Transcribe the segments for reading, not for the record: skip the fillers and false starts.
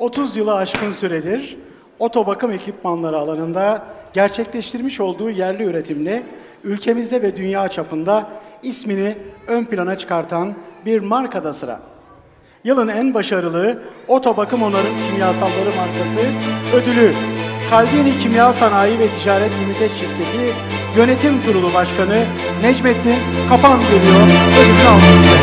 30 yılı aşkın süredir oto bakım ekipmanları alanında gerçekleştirmiş olduğu yerli üretimle ülkemizde ve dünya çapında ismini ön plana çıkartan bir markada sıra. Yılın en başarılı oto bakım onarım kimyasalları markası ödülü Caldini Kimya Sanayi ve Ticaret Limited Şirketi Yönetim Kurulu Başkanı Necmettin Kapan geliyor. Ödülünü almak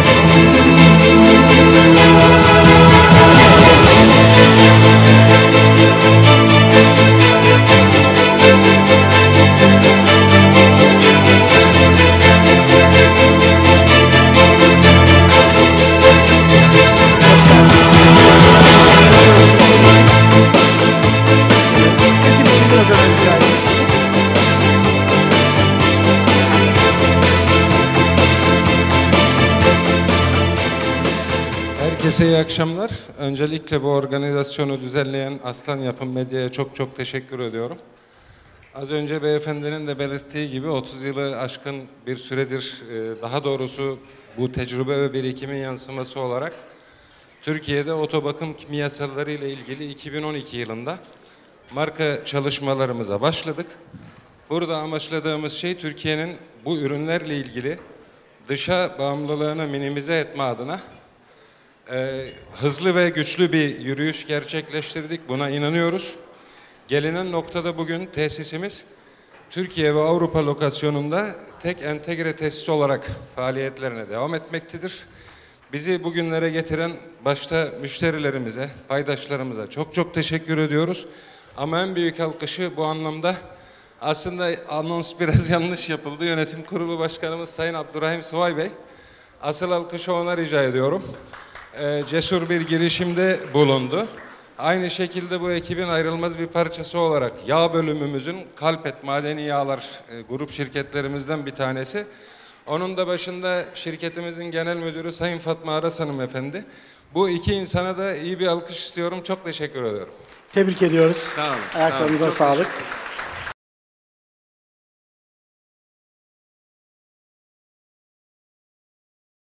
Herkese iyi akşamlar. Öncelikle bu organizasyonu düzenleyen Aslan Yapım Medya'ya çok teşekkür ediyorum. Az önce beyefendinin de belirttiği gibi 30 yılı aşkın bir süredir, daha doğrusu bu tecrübe ve birikimin yansıması olarak Türkiye'de otobakım kimyasalları ile ilgili 2012 yılında marka çalışmalarımıza başladık. Burada amaçladığımız şey Türkiye'nin bu ürünlerle ilgili dışa bağımlılığını minimize etme adına hızlı ve güçlü bir yürüyüş gerçekleştirdik. Buna inanıyoruz. Gelinen noktada bugün tesisimiz Türkiye ve Avrupa lokasyonunda tek entegre tesis olarak faaliyetlerine devam etmektedir. Bizi bugünlere getiren başta müşterilerimize, paydaşlarımıza çok teşekkür ediyoruz. Ama en büyük alkışı bu anlamda aslında anons biraz yanlış yapıldı. Yönetim Kurulu Başkanımız Sayın Abdurrahim Sıvay Bey. Asıl alkışı ona rica ediyorum. Cesur bir girişimde bulundu. Aynı şekilde bu ekibin ayrılmaz bir parçası olarak yağ bölümümüzün Kalpet Madeni Yağlar grup şirketlerimizden bir tanesi. Onun da başında şirketimizin genel müdürü Sayın Fatma Aras hanımefendi. Bu iki insana da iyi bir alkış istiyorum. Çok teşekkür ediyorum. Tebrik ediyoruz. Tamam. Ayaklarınıza sağlık.